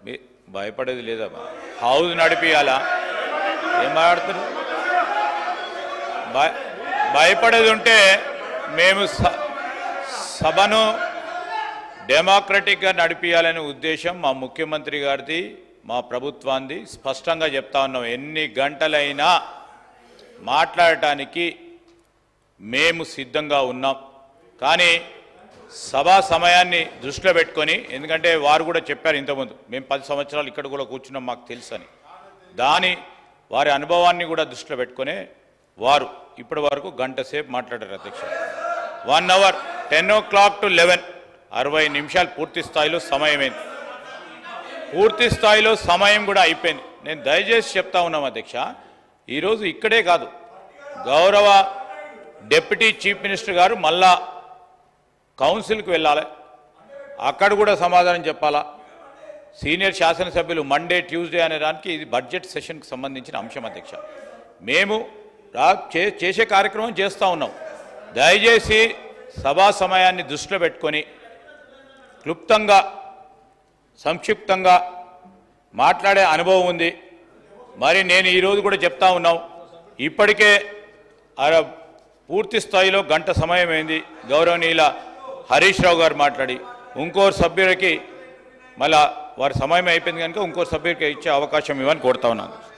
భయపడేది లేదా? హౌస్ నడిపియాలా? ఏం మాట్లాడుతున్నారు? భయపడేది ఉంటే మేము సభను డెమోక్రటిక్గా నడిపియాలనే ఉద్దేశం మా ముఖ్యమంత్రి గారిది, మా ప్రభుత్వాన్ని స్పష్టంగా చెప్తా ఉన్నాం. ఎన్ని గంటలైనా మాట్లాడటానికి మేము సిద్ధంగా ఉన్నాం. కానీ సభా సమయాన్ని దృష్టిలో పెట్టుకొని, ఎందుకంటే వారు కూడా చెప్పారు ఇంతకుముందు, మేము 10 సంవత్సరాలు ఇక్కడ కూడా కూర్చున్నాం మాకు తెలుసని, వారి అనుభవాన్ని కూడా దృష్టిలో పెట్టుకొని వారు ఇప్పటి వరకు గంట సేపు మాట్లాడారు అధ్యక్ష. 1 అవర్ 10 o'clock to 11, 60 నిమిషాలు పూర్తి స్థాయిలో సమయమైంది. పూర్తి స్థాయిలో సమయం కూడా అయిపోయింది. నేను దయచేసి చెప్తా ఉన్నాం అధ్యక్ష, ఈరోజు ఇక్కడే కాదు, గౌరవ డిప్యూటీ చీఫ్ మినిస్టర్ గారు మళ్ళా కౌన్సిల్కి వెళ్ళాలి, అక్కడ కూడా సమాధానం చెప్పాలా. సీనియర్ శాసనసభ్యులు మండే ట్యూస్డే అనే దానికి ఇది బడ్జెట్ సెషన్కి సంబంధించిన అంశం అధ్యక్ష. మేము చేసే కార్యక్రమం చేస్తూ ఉన్నాం. దయచేసి సభా సమయాన్ని దృష్టిలో పెట్టుకొని క్లుప్తంగా సంక్షిప్తంగా మాట్లాడే అనుభవం ఉంది. మరి నేను ఈరోజు కూడా చెప్తా ఉన్నాం, ఇప్పటికే పూర్తి స్థాయిలో గంట సమయం అయింది. గౌరవనీయుల హరీష్ రావు గారు మాట్లాడి ఇంకోరు సభ్యులకి మళ్ళా వారి సమయం అయిపోయింది కనుక ఇంకోరు సభ్యులకి ఇచ్చే అవకాశం ఇవ్వని కోరుతా ఉన్నాను.